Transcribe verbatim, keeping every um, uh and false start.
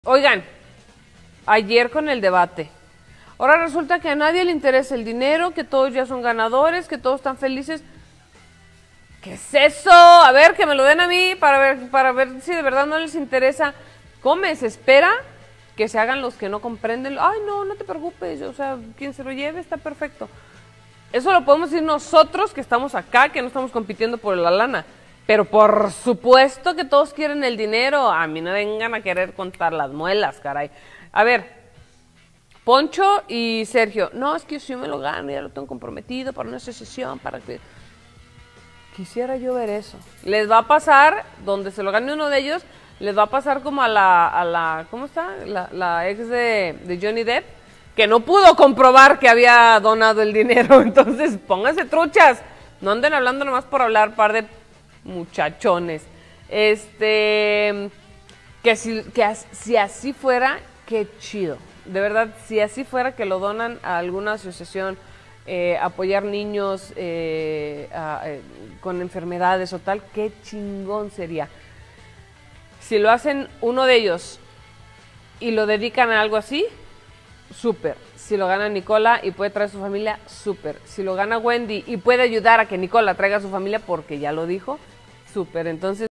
Oigan, ayer con el debate, ahora resulta que a nadie le interesa el dinero, que todos ya son ganadores, que todos están felices. ¿Qué es eso? A ver, que me lo den a mí para ver, para ver si de verdad no les interesa. ¿Cómo me desespera que se hagan los que no comprenden? Ay, no, no te preocupes, o sea, quien se lo lleve está perfecto. Eso lo podemos decir nosotros que estamos acá, que no estamos compitiendo por la lana. Pero por supuesto que todos quieren el dinero. A mí no vengan a querer contar las muelas, caray. A ver, Poncho y Sergio. No, es que si yo me lo gano, ya lo tengo comprometido para una asociación, para que... Quisiera yo ver eso. Les va a pasar, donde se lo gane uno de ellos, les va a pasar como a la... A la ¿cómo está? La, la ex de, de Johnny Depp, que no pudo comprobar que había donado el dinero. Entonces, pónganse truchas. No anden hablando nomás por hablar, par de... muchachones. Este, que si, que as, si así fuera, qué chido. De verdad, si así fuera que lo donan a alguna asociación, eh, apoyar niños eh, a, eh, con enfermedades o tal, qué chingón sería. Si lo hacen uno de ellos y lo dedican a algo así, súper. Si lo gana Nicola y puede traer a su familia, súper. Si lo gana Wendy y puede ayudar a que Nicola traiga a su familia porque ya lo dijo, súper. Entonces